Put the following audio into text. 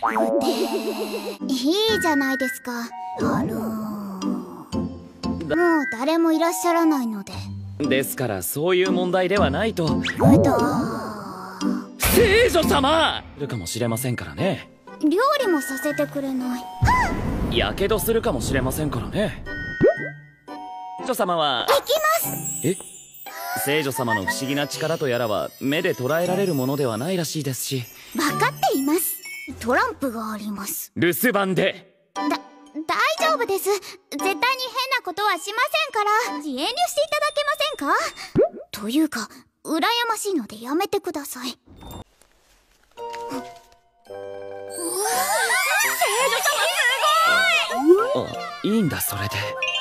いいじゃないですか。もう誰もいらっしゃらないので。 ですからそういう問題ではないと。聖女様いるかもしれませんからね。 料理もさせてくれない。 やけどするかもしれませんからね。聖女様は行きます。 え、聖女様の不思議な力とやらは目で捉えられるものではないらしいですし。 分かっています。トランプがあります。 留守番で。 大丈夫です。絶対に変なことはしませんから。遠慮していただけませんか？というか羨ましいのでやめてください。聖女様すごい！ あ、いいんだそれで。